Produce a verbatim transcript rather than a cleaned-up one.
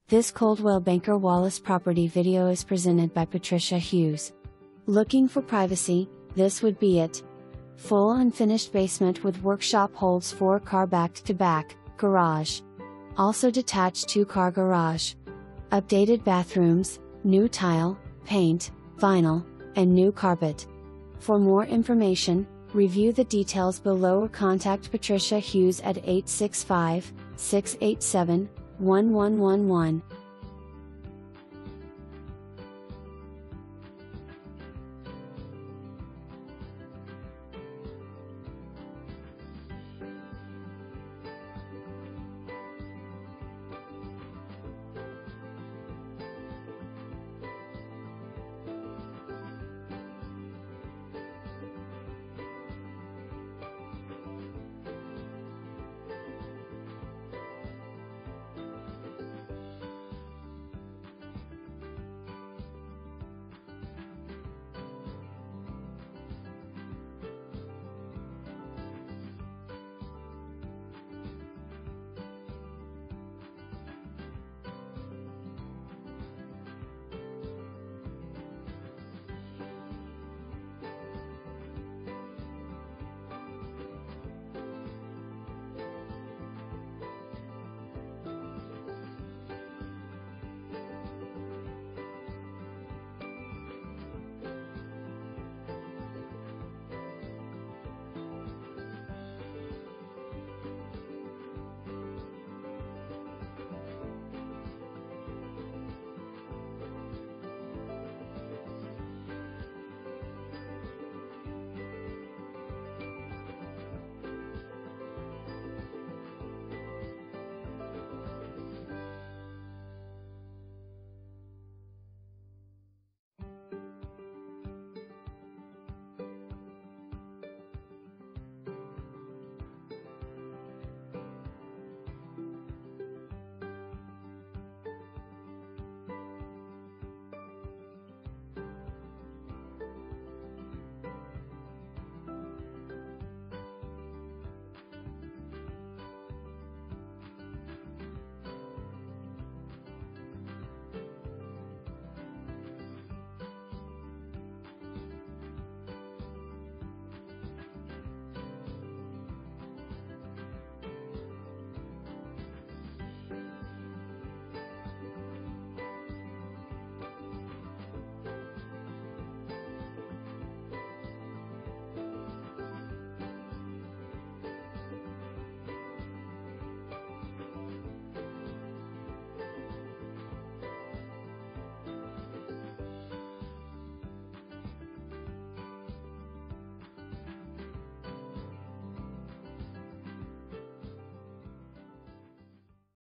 This Coldwell Banker Wallace property video is presented by Patricia Hughes. Looking for privacy? This would be it. Full unfinished basement with workshop holds four car back-to-back garage. Also detached two car garage. Updated bathrooms, new tile, paint, vinyl, and new carpet. For more information, review the details below or contact Patricia Hughes at eight six five, six eight seven, one one one one.